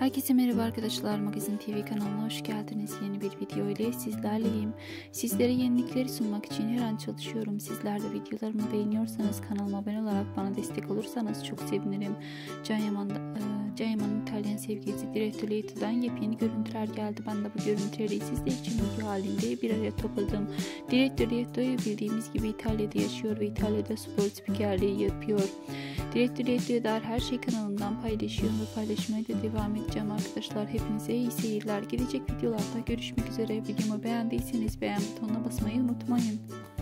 Herkese merhaba arkadaşlar, Magazin TV kanalına hoş geldiniz. Yeni bir video ile sizlerleyim. Sizlere yenilikleri sunmak için her an çalışıyorum. Sizler de videolarımı beğeniyorsanız kanalıma abone olarak bana destek olursanız çok sevinirim. Can Yaman'ın İtalyan sevgilisi Diretto Letto'dan yepyeni görüntüler geldi. Ben de bu görüntüleri sizler için video halinde bir araya topladım. Diretto Letto'yu bildiğimiz gibi İtalya'da yaşıyor ve İtalya'da spor spikerliği yapıyor. Diretto Letto'ya dair her şey kanalımdan paylaşıyorum ve paylaşmaya da devam edeceğim arkadaşlar. Hepinize iyi seyirler. Gelecek videolarda görüşmek üzere. Videomu beğendiyseniz beğen butonuna basmayı unutmayın.